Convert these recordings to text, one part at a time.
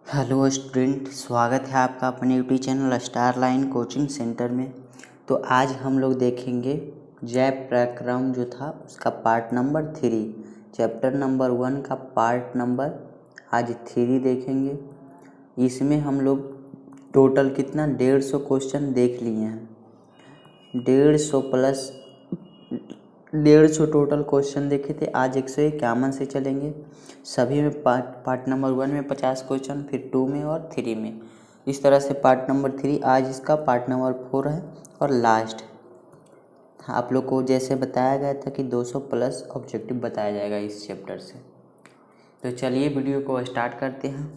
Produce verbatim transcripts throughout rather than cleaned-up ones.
Hello student, स्वागत है आपका अपने YouTube channel star line coaching centre में। तो आज हम लोग देखेंगे जैव प्रक्रम जो था उसका part number three, chapter number one का पार्ट नंबर आज थ्री देखेंगे। इसमें हम लोग टोटल कितना डेढ़ सौ क्वेश्चन देख लिए हैं। डेढ़ सौ प्लस डेढ़ सौ टोटल क्वेश्चन देखे थे। आज एक सौ इक्यावन से चलेंगे। सभी में पार्ट पार्ट नंबर वन में पचास क्वेश्चन, फिर टू में और थ्री में। इस तरह से पार्ट नंबर थ्री आज इसका पार्ट नंबर फोर है और लास्ट। आप लोग को जैसे बताया गया था कि दो सौ प्लस ऑब्जेक्टिव बताया जाएगा इस चैप्टर से। तो चलिए वीडियो को स्टार्ट करते हैं।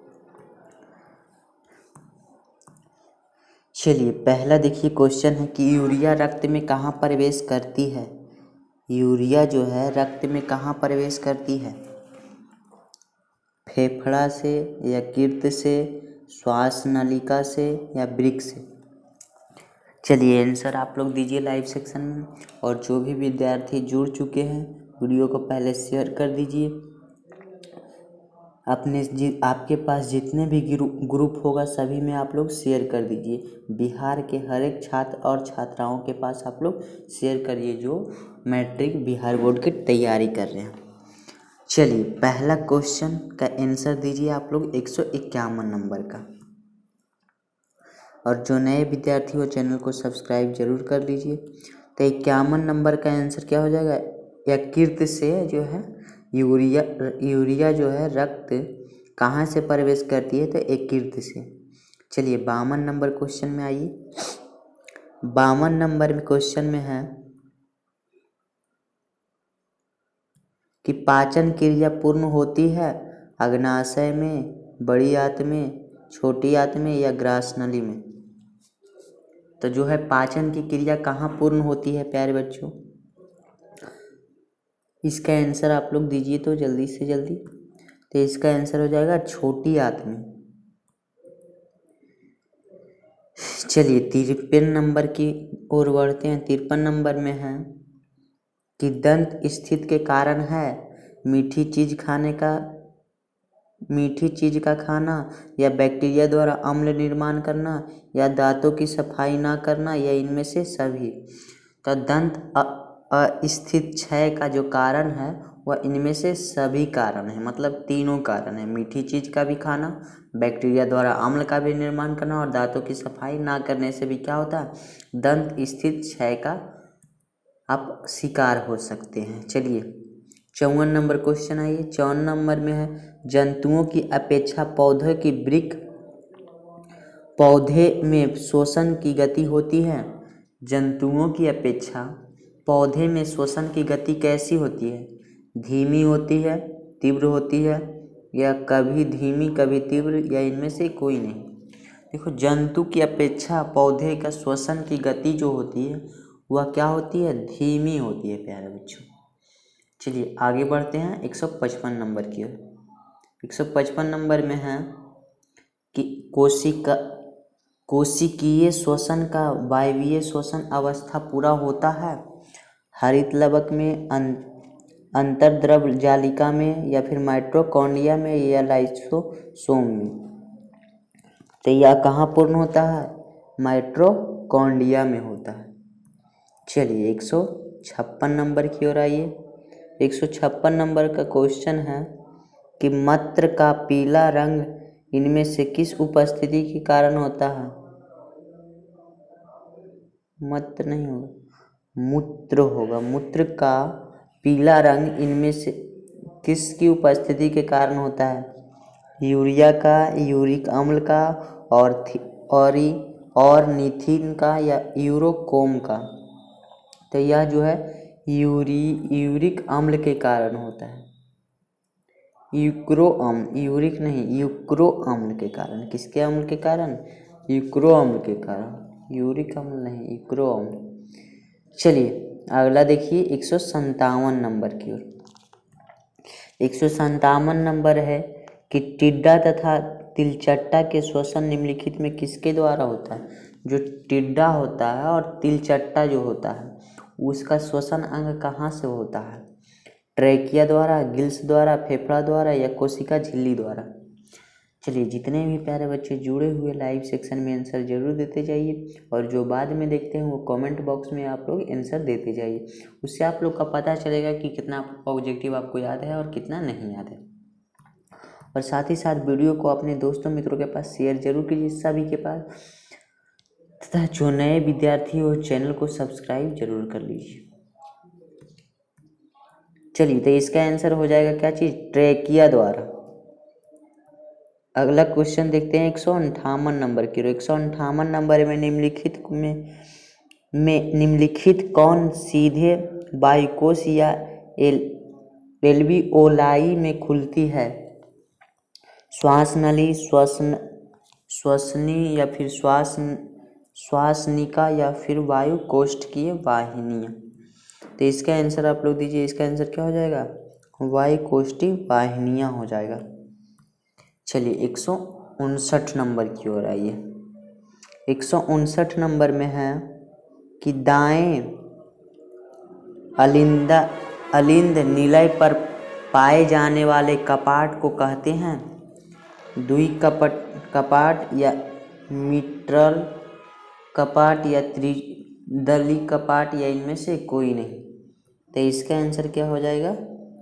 चलिए पहला देखिए क्वेश्चन है कि यूरिया रक्त में कहाँ प्रवेश करती है। यूरिया जो है रक्त में कहाँ प्रवेश करती है? फेफड़ा से या कीर्त से, श्वास नलिका से या वृक्क से? चलिए आंसर आप लोग दीजिए लाइव सेक्शन में। और जो भी विद्यार्थी जुड़ चुके हैं वीडियो को पहले शेयर कर दीजिए। अपने जि आपके पास जितने भी ग्रुप होगा सभी में आप लोग शेयर कर दीजिए। बिहार के हर एक छात्र और छात्राओं के पास आप लोग शेयर करिए जो मैट्रिक बिहार बोर्ड की तैयारी कर रहे हैं। चलिए पहला क्वेश्चन का आंसर दीजिए आप लोग एक सौ इक्यावन नंबर का। और जो नए विद्यार्थी हो चैनल को सब्सक्राइब जरूर कर लीजिए। तो इक्यावन नंबर का आंसर क्या हो जाएगा? यकृत से जो है यूरिया यूरिया जो है रक्त कहाँ से प्रवेश करती है? तो यकृत से। चलिए बावन नंबर क्वेश्चन में आइए। बावन नंबर में क्वेश्चन में है कि पाचन क्रिया पूर्ण होती है अग्नाशय में, बड़ी आंत में, छोटी आंत में या ग्रास नली में? तो जो है पाचन की क्रिया कहाँ पूर्ण होती है प्यारे बच्चों? इसका आंसर आप लोग दीजिए तो जल्दी से जल्दी। तो इसका आंसर हो जाएगा छोटी आंत में। चलिए तिरपन नंबर की ओर बढ़ते हैं। तिरपन नंबर में है कि दंत स्थिति के कारण है मीठी चीज खाने का मीठी चीज का खाना, या बैक्टीरिया द्वारा अम्ल निर्माण करना, या दांतों की सफाई ना करना, या इनमें से सभी। तो दंत अस्थित क्षय का जो कारण है वह इनमें से सभी कारण है, मतलब तीनों कारण है। मीठी चीज का भी खाना, बैक्टीरिया द्वारा अम्ल का भी निर्माण करना और दांतों की सफाई ना करने से भी क्या होता है? दंत स्थित क्षय का आप शिकार हो सकते हैं। चलिए चौवन नंबर क्वेश्चन आइए। चौवन नंबर में है जंतुओं की अपेक्षा पौधे की वृक्क पौधे में शोषण की गति होती है। जंतुओं की अपेक्षा पौधे में शोषण की गति कैसी होती है? धीमी होती है, तीव्र होती है, या कभी धीमी कभी तीव्र, या इनमें से कोई नहीं? देखो जंतु की अपेक्षा पौधे का श्वसन की गति जो होती है वह क्या होती है? धीमी होती है प्यारे बच्चों। चलिए आगे बढ़ते हैं एक सौ पचपन नंबर की ओर। एक सौ पचपन नंबर में है कि कोशिका कोशिकीय श्वसन का वायवीय श्वसन अवस्था पूरा होता है हरित लवक में, अंतर्द्रव जालिका में, या फिर माइटोकॉन्ड्रिया में, या लाइसोसोम में? तो यह कहाँ पूर्ण होता है? माइटोकॉन्ड्रिया में होता है। चलिए एक सौ छप्पन नंबर की ओर आइए। एक सौ छप्पन नंबर का क्वेश्चन है कि मत्र का पीला रंग इनमें से किस उपस्थिति के कारण होता है? मत्र नहीं होगा, मूत्र होगा। मूत्र का पीला रंग इनमें से किसकी उपस्थिति के कारण होता है? यूरिया का, यूरिक अम्ल का, और और और नीथिन का, या यूरोकोम का? तो यह जो है यूरी यूरिक अम्ल के कारण होता है। यूक्रो अम्ल, यूरिक नहीं, यूक्रो अम्ल के कारण। किसके अम्ल के कारण? यूक्रो अम्ल के कारण। यूरिक अम्ल नहीं, यूक्रो अम्ल। चलिए अगला देखिए एक सौ संतावन नंबर की ओर। एक सौ संतावन नंबर है कि टिड्डा तथा तिलचट्टा के श्वसन निम्नलिखित में किसके द्वारा होता है? जो टिड्डा होता है और तिलचट्टा जो होता है उसका श्वसन अंग कहाँ से होता है? ट्रैकिया द्वारा, गिल्स द्वारा, फेफड़ा द्वारा, या कोशिका झिल्ली द्वारा? चलिए, जितने भी प्यारे बच्चे जुड़े हुए लाइव सेक्शन में आंसर जरूर देते जाइए, और जो बाद में देखते हैं वो कमेंट बॉक्स में आप लोग आंसर देते जाइए। उससे आप लोग का पता चलेगा कि कितना ऑब्जेक्टिव आपको याद है और कितना नहीं याद है। और साथ ही साथ वीडियो को अपने दोस्तों मित्रों के पास शेयर जरूर कीजिए सभी के पास, तथा जो नए विद्यार्थी हो चैनल को सब्सक्राइब जरूर कर लीजिए। चलिए, तो इसका आंसर हो जाएगा क्या चीज़? ट्रेकिया द्वारा। अगला क्वेश्चन देखते हैं एक सौ अंठावन नंबर की। एक सौ अंठावन नंबर में निम्नलिखित में में निम्नलिखित कौन सीधे वायुकोश या एल एल्वियोलाई में खुलती है? श्वास नली, श्वसन श्वसनी या फिर श्वास श्वासनिका या फिर वायु कोष्ठकीय वाहिनियाँ। तो इसका आंसर आप लोग दीजिए। इसका आंसर क्या हो जाएगा? वायु कोष्ठी वाहिनियाँ हो जाएगा। चलिए, एक सौ उनसठ नंबर की ओर आइए। एक सौ उनसठ नंबर में है कि दाएं अलिंदा अलिंद निलय पर पाए जाने वाले कपाट को कहते हैं द्विकपट कपाट या मिट्रल कपाट या त्रिदली कपाट या इनमें से कोई नहीं। तो इसका आंसर क्या हो जाएगा?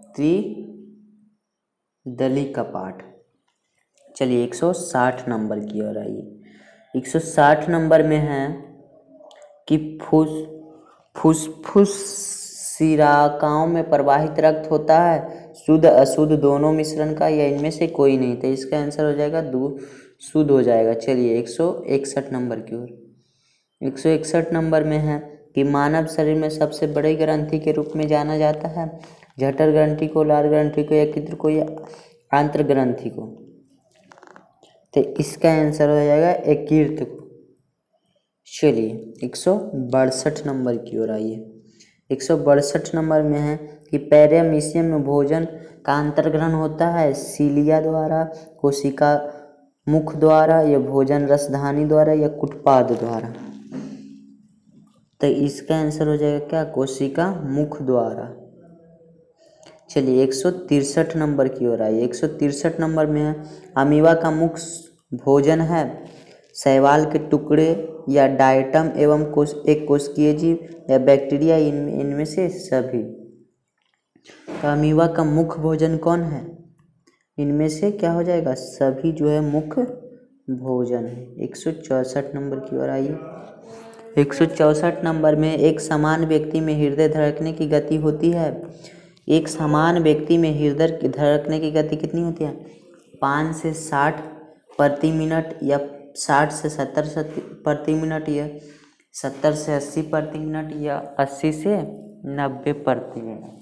त्रिदली कपाट। चलिए, एक सौ साठ नंबर की ओर आइए। एक सौ साठ नंबर में है कि फुस फुसफुस सिराकाओं में प्रवाहित रक्त होता है शुद्ध अशुद्ध दोनों मिश्रण का या इनमें से कोई नहीं। तो इसका आंसर हो जाएगा दो शुद्ध हो जाएगा। चलिए, एक सौ इकसठ नंबर की ओर। एक सौ इकसठ नंबर में है कि मानव शरीर में सबसे बड़ी ग्रंथि के रूप में जाना जाता है जठर ग्रंथि को, लार ग्रंथि को, यकृत को या आंत्र ग्रंथि को। तो इसका आंसर हो जाएगा यकृत को। चलिए, एक सौ बासठ नंबर की ओर आइए। एक सौ बासठ नंबर में है कि पैरामीशियम में भोजन का अंतर्ग्रहण होता है सीलिया द्वारा, कोशिका मुख द्वारा या भोजन रसधानी द्वारा या कुटपाद द्वारा। तो इसका आंसर हो जाएगा क्या? कोशिका मुख द्वारा। चलिए, एक सौ तिरसठ नंबर की ओर आइए। एक सौ तिरसठ नंबर में है अमीबा का मुख्य भोजन है शैवाल के टुकड़े या डायटम एवं कोश एक कोशिकीय जीव या बैक्टीरिया, इनमें इनमें से सभी। तो अमीबा का मुख्य भोजन कौन है? इनमें से क्या हो जाएगा? सभी जो है मुख्य भोजन है। एक सौ चौंसठ नंबर की ओर आइए। एक सौ चौंसठ नंबर में एक समान व्यक्ति में हृदय धड़कने की गति होती है। एक समान व्यक्ति में हृदय धड़कने की गति कितनी होती है? पाँच से साठ प्रति मिनट या साठ से सत्तर प्रति मिनट या सत्तर से अस्सी प्रति मिनट या अस्सी से नब्बे प्रति मिनट।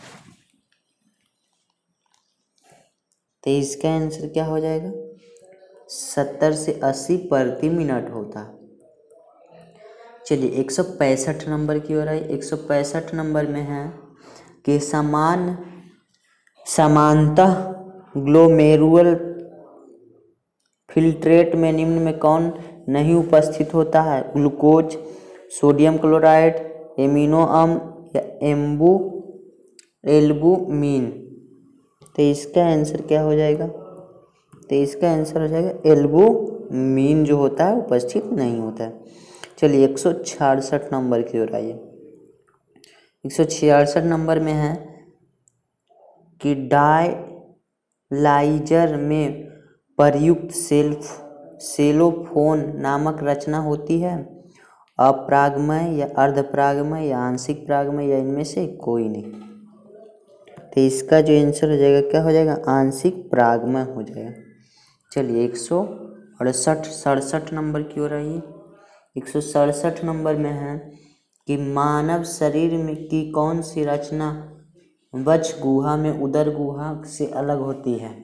तो इसका आंसर क्या हो जाएगा? सत्तर से अस्सी प्रति मिनट होता। चलिए, एक सौ पैंसठ नंबर की ओर आई। एक सौ पैंसठ नंबर में है कि समान समानतः ग्लोमेरुलर फिल्ट्रेट में निम्न में कौन नहीं उपस्थित होता है? ग्लूकोज, सोडियम क्लोराइड, एमिनो अम्ल या एम्बू एल्बुमिन। तो इसका आंसर क्या हो जाएगा? तो इसका आंसर हो जाएगा एल्बुमिन जो होता है उपस्थित नहीं होता है। चलिए, एक सौ छियासठ नंबर की ओर आइए। एक सौ छियासठ नंबर में है कि डायलाइजर में प्रयुक्त सेल्फ सेलोफोन नामक रचना होती है अपरागमय या अर्धपरागमय या आंशिक परागमय या इनमें से कोई नहीं। तो इसका जो आंसर हो जाएगा क्या हो जाएगा? आंशिक परागमय हो जाएगा। चलिए, एक सौ अड़सठ सड़सठ नंबर की ओर आइए। एक सौ सड़सठ नंबर में है कि मानव शरीर में की कौन सी रचना वक्ष गुहा में उदर गुहा से अलग होती है?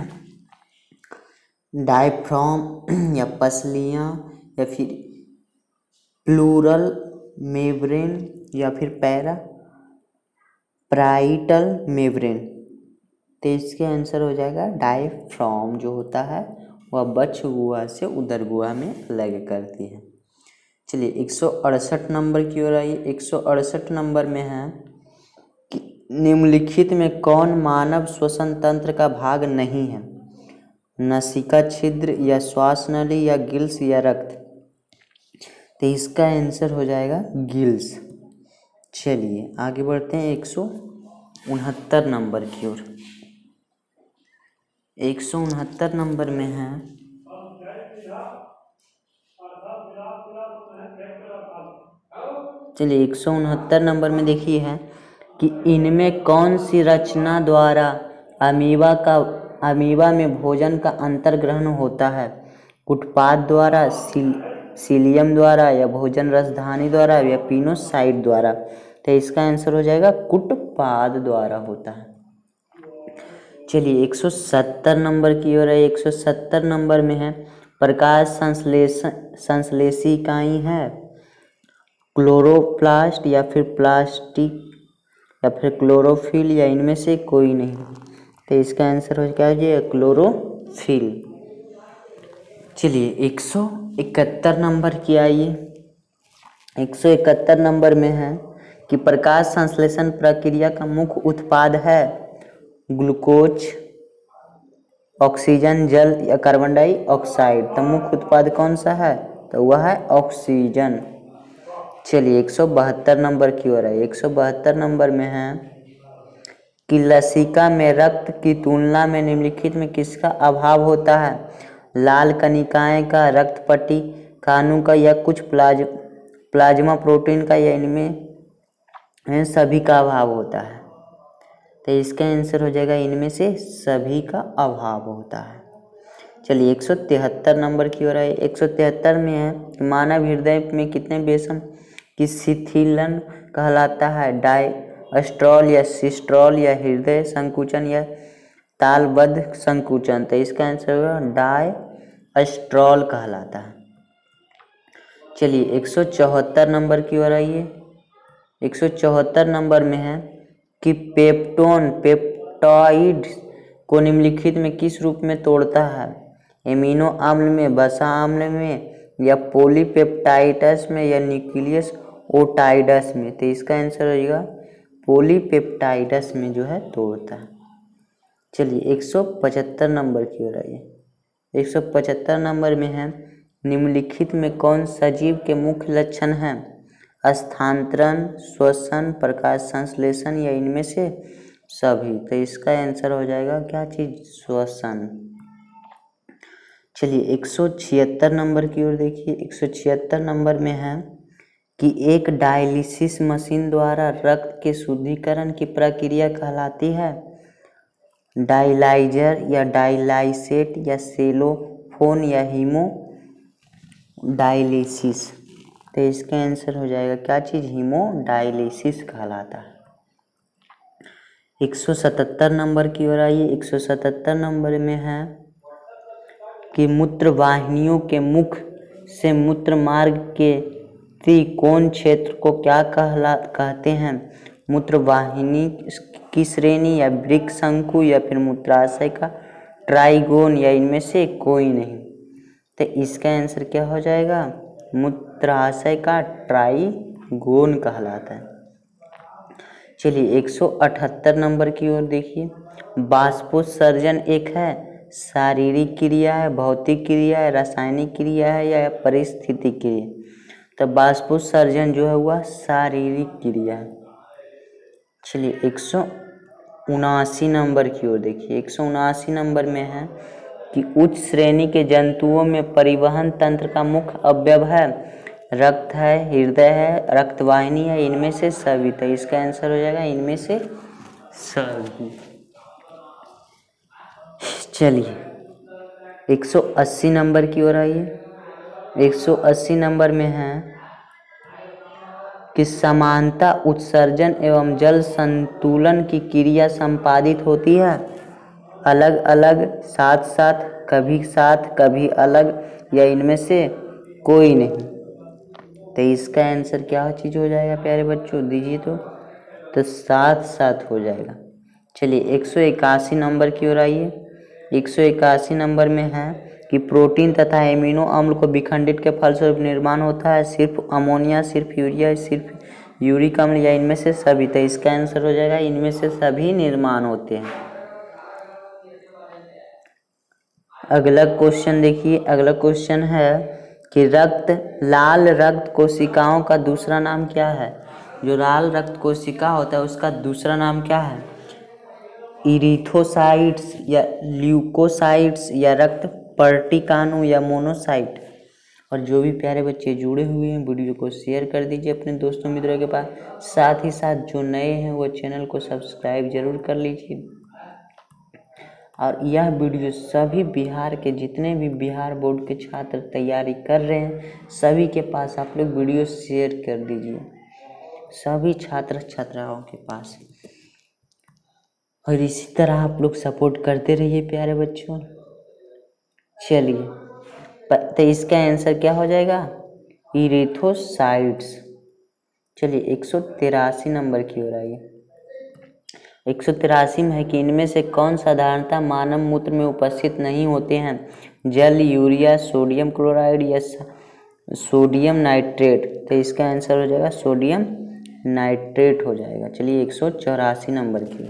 डायफ्राम या पसलियाँ या फिर प्लूरल मेम्ब्रेन या फिर पैरा प्राइटल मेम्ब्रेन। तो इसके आंसर हो जाएगा डायफ्राम जो होता है वह वक्ष गुहा से उदर गुहा में अलग करती है। चलिए, एक सौ अड़सठ नंबर की ओर आइए। एक सौ अड़सठ नंबर में है कि निम्नलिखित में कौन मानव श्वसन तंत्र का भाग नहीं है? नसिका छिद्र या श्वास नली या गिल्स या रक्त। तो इसका आंसर हो जाएगा गिल्स। चलिए आगे बढ़ते हैं एक सौ उनहत्तर नंबर की ओर। एक सौ उनहत्तर नंबर में है, चलिए एक सौ उनहत्तर नंबर में देखिए है कि इनमें कौन सी रचना द्वारा अमीबा का अमीबा में भोजन का अंतर्ग्रहण होता है? उत्पाद द्वारा, सील, सीलियम द्वारा या भोजन रसधानी द्वारा या पिनोसाइड द्वारा। तो इसका आंसर हो जाएगा कुटपाद द्वारा होता है। चलिए एक सौ सत्तर नंबर की ओर है। एक सौ सत्तर नंबर में है प्रकाश संश्लेषण संश्लेषी इकाई है क्लोरोप्लास्ट या फिर प्लास्टिक या फिर क्लोरोफिल या इनमें से कोई नहीं। तो इसका आंसर हो जाएगा क्लोरोफिल। चलिए एक सौ इकहत्तर नंबर की आइए। एक सौ इकहत्तर नंबर में है कि प्रकाश संश्लेषण प्रक्रिया का मुख्य उत्पाद है ग्लूकोज, ऑक्सीजन, जल या कार्बन डाइऑक्साइड। तो मुख्य उत्पाद कौन सा है? तो वह है ऑक्सीजन। चलिए एक सौ बहत्तर नंबर की ओर है। एक सौ बहत्तर नंबर में है कि लसिका में रक्त की तुलना में निम्नलिखित में किसका अभाव होता है? लाल कणिकाएं का, रक्त पट्टी कानू का या कुछ प्लाज प्लाज्मा प्रोटीन का या इनमें सभी का अभाव होता है। तो इसका आंसर हो जाएगा इनमें से सभी का अभाव होता है। चलिए एक सौ तिहत्तर नंबर की ओर है। एक सौ तिहत्तर में है मानव हृदय में कितने बेसम की शिथिलन कहलाता है? डायस्ट्रॉल या सिस्ट्रॉल या हृदय संकुचन या तालबद्ध संकुचन। तो इसका आंसर होगा डायस्ट्रॉल कहलाता है। चलिए एक सौ चौहत्तर नंबर की ओर आइए। एक सौ चौहत्तर नंबर में है कि पेप्टोन पेप्टाइड को निम्नलिखित में किस रूप में तोड़ता है? एमिनो अम्ल में, वसा अम्ल में या पॉलीपेप्टाइड्स में या न्यूक्लियस ओटाइड्स में। तो इसका आंसर हो जाएगा पॉलीपेप्टाइड्स में जो है तोड़ता है। चलिए एक सौ पचहत्तर नंबर की ओर आइए। एक सौ पचहत्तर नंबर में है निम्नलिखित में कौन सजीव के मुख्य लक्षण हैं? स्थानांतरण, श्वसन, प्रकाश संश्लेषण या इनमें से सभी। तो इसका आंसर हो जाएगा क्या चीज? श्वसन। चलिए एक सौ छिहत्तर नंबर की ओर देखिए। एक सौ छिहत्तर नंबर में है कि एक डायलिसिस मशीन द्वारा रक्त के शुद्धिकरण की प्रक्रिया कहलाती है डायलाइजर या डायलाइसेट या सेलोफोन या हीमो डायलिसिस। तो इसका आंसर हो जाएगा क्या चीज? हीमोडायलिसिस कहलाता है। एक सौ सतहत्तर नंबर की ओर आइए। एक सौ सतहत्तर नंबर में है कि मूत्र वाहिनियों के मुख से मूत्र मार्ग के त्रिकोण क्षेत्र को क्या कहला कहते हैं? मूत्र वाहिनी की श्रेणी या वृक्क शंकु या फिर मूत्राशय का ट्राइगोन या इनमें से कोई नहीं। तो इसका आंसर क्या हो जाएगा? मूत्राशय का ट्राइगोन कहलाता है। चलिए एक सौ अठहत्तर नंबर की ओर देखिए। बाष्पोत्सर्जन एक है शारीरिक क्रिया है, भौतिक क्रिया है, रासायनिक क्रिया है या पारिस्थितिक क्रिया? तो बाष्पोत्सर्जन जो है वह शारीरिक क्रिया है। चलिए एक सौ उनासी नंबर की ओर देखिए। एक सौ उनासी नंबर में है कि उच्च श्रेणी के जंतुओं में परिवहन तंत्र का मुख्य अवयव है रक्त है, हृदय है, रक्तवाहिनी है, इनमें से सभी। तो इसका आंसर हो जाएगा इनमें से सभी। चलिए एक सौ अस्सी नंबर की ओर आइए। एक सौ अस्सी नंबर में है कि समानता उत्सर्जन एवं जल संतुलन की क्रिया संपादित होती है अलग अलग, साथ साथ, कभी साथ कभी अलग या इनमें से कोई नहीं। तो इसका आंसर क्या चीज़ हो जाएगा प्यारे बच्चों? दीजिए तो तो साथ साथ हो जाएगा। चलिए एक सौ इक्यासी नंबर की ओर आइए। एक सौ इक्यासी नंबर में है कि प्रोटीन तथा एमिनो अम्ल को विखंडित के फलस्वरूप निर्माण होता है सिर्फ अमोनिया, सिर्फ यूरिया, सिर्फ यूरिक अम्ल या इनमें से सभी। तो इसका आंसर हो जाएगा इनमें से सभी निर्माण होते हैं। अगला क्वेश्चन देखिए, अगला क्वेश्चन है कि रक्त लाल रक्त कोशिकाओं का दूसरा नाम क्या है। जो लाल रक्त कोशिका होता है उसका दूसरा नाम क्या है। इरिथोसाइट्स या ल्यूकोसाइट्स या रक्त पर्टिकानु या मोनोसाइट। और जो भी प्यारे बच्चे जुड़े हुए हैं वीडियो को शेयर कर दीजिए अपने दोस्तों मित्रों के पास। साथ ही साथ जो नए हैं वो चैनल को सब्सक्राइब जरूर कर लीजिए। और यह वीडियो सभी बिहार के जितने भी बिहार बोर्ड के छात्र तैयारी कर रहे हैं सभी के पास आप लोग वीडियो शेयर कर दीजिए, सभी छात्र छात्राओं के पास। और इसी तरह आप लोग सपोर्ट करते रहिए प्यारे बच्चों। चलिए तो इसका आंसर क्या हो जाएगा, इरिथोसाइट्स। चलिए एक सौ तिरासी नंबर की ओर आइए। एक सौ तिरासी में है कि इनमें से कौन साधारणतः मानव मूत्र में उपस्थित नहीं होते हैं। जल, यूरिया, सोडियम क्लोराइड या सोडियम नाइट्रेट। तो इसका आंसर हो जाएगा सोडियम नाइट्रेट हो जाएगा। चलिए एक सौ चौरासी नंबर की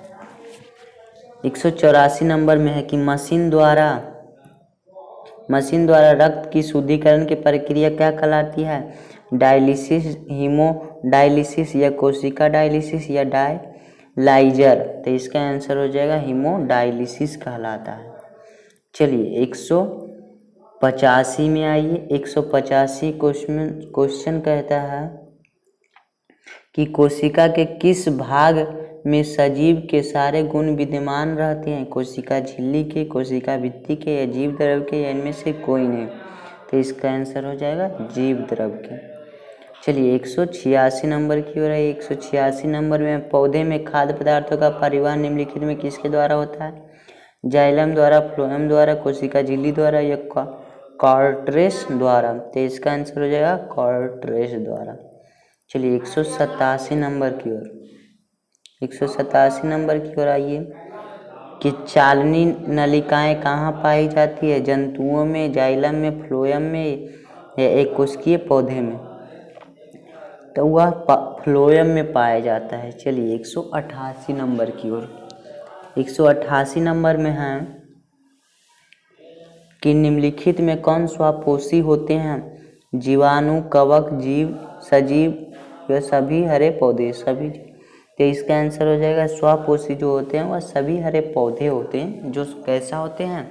एक सौ चौरासी नंबर में है कि मशीन द्वारा मशीन द्वारा रक्त की शुद्धिकरण की प्रक्रिया क्या कहलाती है। डायलिसिस, हीमो डायलिसिस या कोशिका डायलिसिस या डायलाइजर। तो इसका आंसर हो जाएगा हीमो डायलिसिस कहलाता है। चलिए एक सौ पचासी में आइए। एक सौ पचासी क्वेश्चन क्वेश्चन कहता है कि कोशिका के किस भाग में सजीव के सारे गुण विद्यमान रहते हैं। कोशिका झिल्ली के, कोशिका भित्ति के या जीव द्रव के या इनमें से कोई नहीं। तो इसका आंसर हो जाएगा जीव द्रव के। चलिए एक सौ छियासी नंबर की ओर है। एक सौ छियासी नंबर में पौधे में खाद्य पदार्थों का परिवहन निम्नलिखित में किसके द्वारा होता है। जाइलम द्वारा, फ्लोएम द्वारा, कोशिका झिल्ली द्वारा या कॉर्ट्रेस द्वारा। तो इसका आंसर हो जाएगा कॉर्ट्रेस द्वारा। चलिए एक सौ सतासी नंबर की ओर एक सौ सतासी नंबर की ओर आइए कि चालनी नलिकाएं कहाँ पाई जाती है। जंतुओं में, जाइलम में, फ्लोएम में या एक कोशिकीय पौधे में। तो वह फ्लोएम में पाया जाता है। चलिए एक सौ अट्ठासी नंबर की ओर एक सौ अट्ठासी नंबर में है कि निम्नलिखित में कौन स्वापोषी होते हैं। जीवाणु, कवक, जीव, सजीव या सभी हरे पौधे। सभी। तो इसका आंसर हो जाएगा स्वापोषी जो होते हैं वह सभी हरे पौधे होते हैं जो कैसा होते हैं,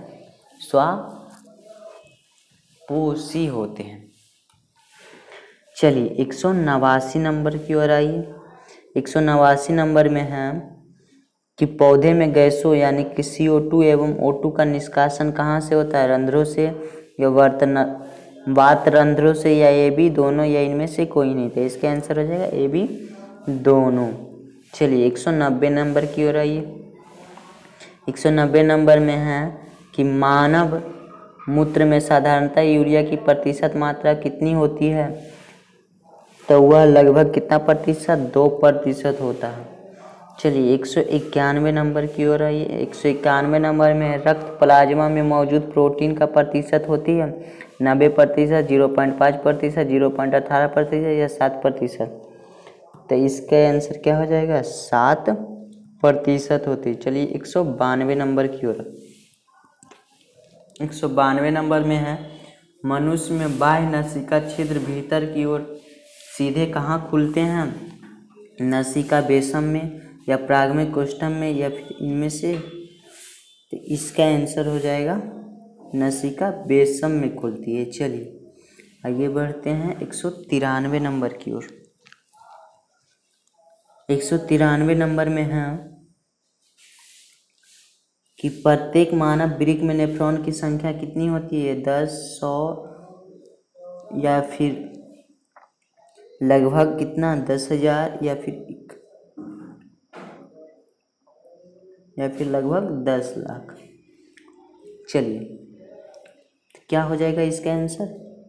स्वापोषी होते हैं। चलिए एक सौ नवासी नंबर की ओर आइए। एक सौ नवासी नंबर में है कि पौधे में गैसों यानी कि सी ओ टू एवं ओ टू का निष्कासन कहाँ से होता है। रंध्रों से या वर्तन वात रंध्रों से या ए बी दोनों या इनमें से कोई नहीं। तो इसका आंसर हो जाएगा ए बी दोनों। चलिए एक सौ नब्बे नंबर की ओर आइए। एक सौ नब्बे नंबर में है कि मानव मूत्र में साधारणतः यूरिया की प्रतिशत मात्रा कितनी होती है। तो वह लगभग कितना प्रतिशत, दो प्रतिशत होता है। चलिए एक सौ इक्यानवे नंबर की ओर आइए। एक सौ इक्यानवे नंबर में रक्त प्लाज्मा में मौजूद प्रोटीन का प्रतिशत होती है नब्बे प्रतिशत, जीरो पॉइंट पाँच प्रतिशत, जीरो पॉइंट अठारह प्रतिशत या सात प्रतिशत। तो इसका आंसर क्या हो जाएगा, सात प्रतिशत होती है। चलिए एक सौ बानवे नंबर की ओर एक सौ बानवे नंबर में है मनुष्य में बाह्य नसिका छिद्र भीतर की ओर सीधे कहाँ खुलते हैं। नसिका बेसम में या प्रागमिक कोष्ठम में या फिर इनमें से। तो इसका आंसर हो जाएगा नसिका बेसम में खुलती है। चलिए आगे बढ़ते हैं एक सौ तिरानवे नंबर की ओर। एक सौ तिरानवे नंबर में है कि प्रत्येक मानव वृक्क में नेफ्रॉन की संख्या कितनी होती है। दस, सौ या फिर लगभग कितना, दस हजार या फिर या फिर लगभग दस लाख। चलिए क्या हो जाएगा इसका आंसर।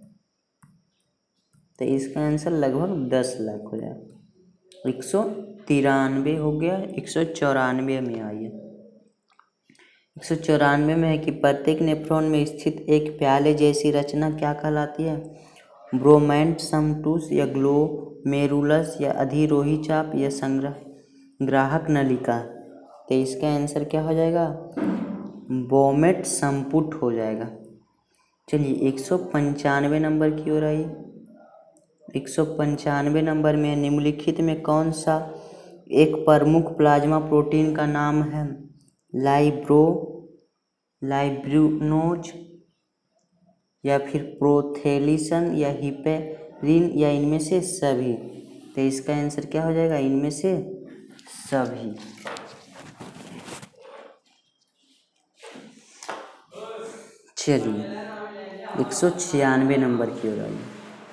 तो इसका आंसर लगभग दस लाख हो जाएगा। एक सौ तिरानवे हो गया। एक सौ चौरानवे में आइए। एक सौ चौरानवे में है कि प्रत्येक नेफ्रॉन में स्थित एक प्याले जैसी रचना क्या कहलाती है। ब्रोमैंड समटूस या ग्लोमेरुलस या अधिरोही चाप या संग्रह ग्राहक नलिका। तो इसका आंसर क्या हो जाएगा, बोमेट संपुट हो जाएगा। चलिए एक सौ पंचानवे नंबर की ओर आइए। एक सौ पंचानवे नंबर में निम्नलिखित में कौन सा एक प्रमुख प्लाज्मा प्रोटीन का नाम है? लाइब्रो लाइब्रिनोज या फिर प्रोथेलिसन या हिपेरिन या इनमें से सभी। तो इसका आंसर क्या हो जाएगा? इनमें से सभी। चलिए एक सौ छियानवे नंबर की ओर आइए।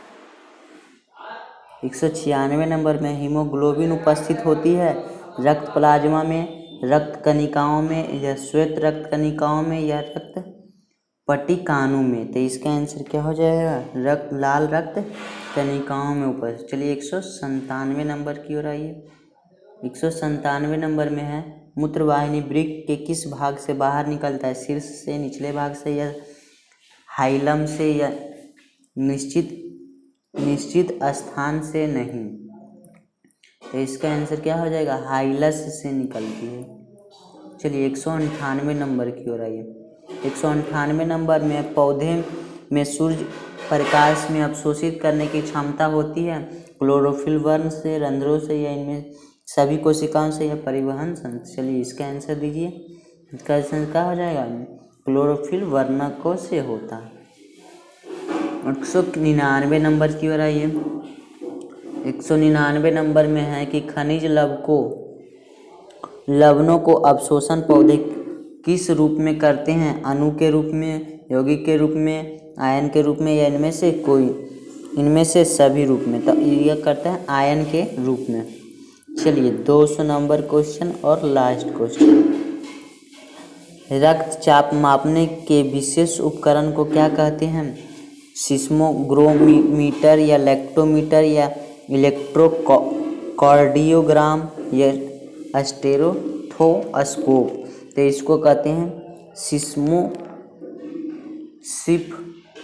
एक सौ छियानवे नंबर में हीमोग्लोबिन उपस्थित होती है रक्त प्लाज्मा में, रक्त कणिकाओं में या श्वेत रक्त कणिकाओं में या रक्त पट्टिकाणु में। तो इसका आंसर क्या हो जाएगा? रक्त लाल रक्त कणिकाओं में उपस्थित। चलिए एक सौ संतानवे नंबर की ओर आइए। एक सौ संतानवे नंबर में है मूत्रवाहिनी वृक्क के किस भाग से बाहर निकलता है? शीर्ष से, निचले भाग से या हाइलम से या निश्चित निश्चित स्थान से नहीं। तो इसका आंसर क्या हो जाएगा? हाइलस से निकलती है। चलिए एक सौ अंठानवे नंबर की ओर आइए। एक सौ अंठानवे नंबर में पौधे में सूर्य प्रकाश में अवशोषित करने की क्षमता होती है क्लोरोफिल वर्ण से, रंध्रों से या इनमें सभी कोशिकाओं से या परिवहन से। चलिए इसका आंसर दीजिए। इसका आंसर क्या हो जाएगा? क्लोरोफिल वर्णकों से होता है। एक सौ निन्यानवे नंबर की ओर आइए। एक सौ निन्यानवे नंबर में है कि खनिज लवकों लवणों को अवशोषण पौधे किस रूप में करते हैं? अणु के रूप में, यौगिक के रूप में, आयन के रूप में या इनमें से कोई? इनमें से सभी रूप में। तो यह करता है आयन के रूप में। चलिए दो सौ नंबर क्वेश्चन और लास्ट क्वेश्चन। रक्तचाप मापने के विशेष उपकरण को क्या कहते हैं? सिस्मोग्रामीटर या लैक्टोमीटर या इलेक्ट्रोकार्डियोग्राम या स्टेरोथोस्कोप। तो इसको कहते हैं सिस्मो सिफ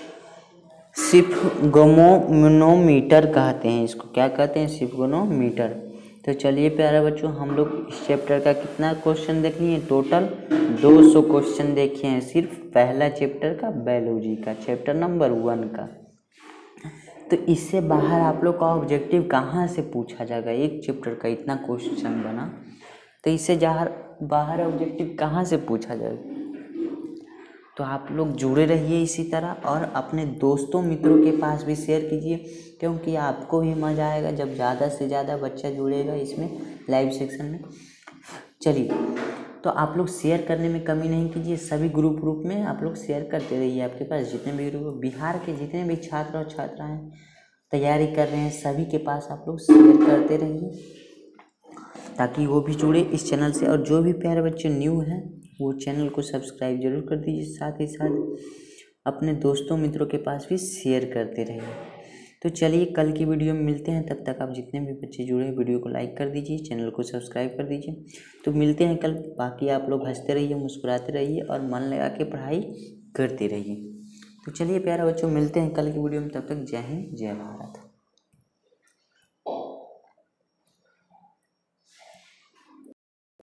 सिफ्गोनोमीटर कहते हैं। इसको क्या कहते हैं? सिफ्गोनोमीटर। तो चलिए प्यारे बच्चों, हम लोग इस चैप्टर का कितना क्वेश्चन देख लिए? टोटल दो सौ क्वेश्चन देखे हैं सिर्फ पहला चैप्टर का, बायोलॉजी का, चैप्टर नंबर वन का। तो इससे बाहर आप लोग का ऑब्जेक्टिव कहाँ से पूछा जाएगा? एक चैप्टर का इतना क्वेश्चन बना, तो इससे बाहर बाहर ऑब्जेक्टिव कहाँ से पूछा जाएगा? तो आप लोग जुड़े रहिए इसी तरह और अपने दोस्तों मित्रों के पास भी शेयर कीजिए, क्योंकि आपको भी मज़ा आएगा जब ज़्यादा से ज़्यादा बच्चा जुड़ेगा इसमें लाइव सेक्शन में। चलिए, तो आप लोग शेयर करने में कमी नहीं कीजिए। सभी ग्रुप ग्रुप में आप लोग शेयर करते रहिए। आपके पास जितने भी ग्रुप, बिहार के जितने भी छात्र और छात्राएँ तैयारी कर रहे हैं, सभी के पास आप लोग शेयर करते रहिए ताकि वो भी जुड़े इस चैनल से। और जो भी प्यारे बच्चे न्यू हैं वो चैनल को सब्सक्राइब जरूर कर दीजिए। साथ ही साथ अपने दोस्तों मित्रों के पास भी शेयर करते रहिए। तो चलिए कल की वीडियो में मिलते हैं। तब तक आप जितने भी बच्चे जुड़े हैं वीडियो को लाइक कर दीजिए, चैनल को सब्सक्राइब कर दीजिए। तो मिलते हैं कल। बाकी आप लोग हंसते रहिए, मुस्कुराते रहिए और मन लगा के पढ़ाई करते रहिए। तो चलिए प्यारे बच्चों, मिलते हैं कल की वीडियो में। तब तक जय हिंद, जय भारत।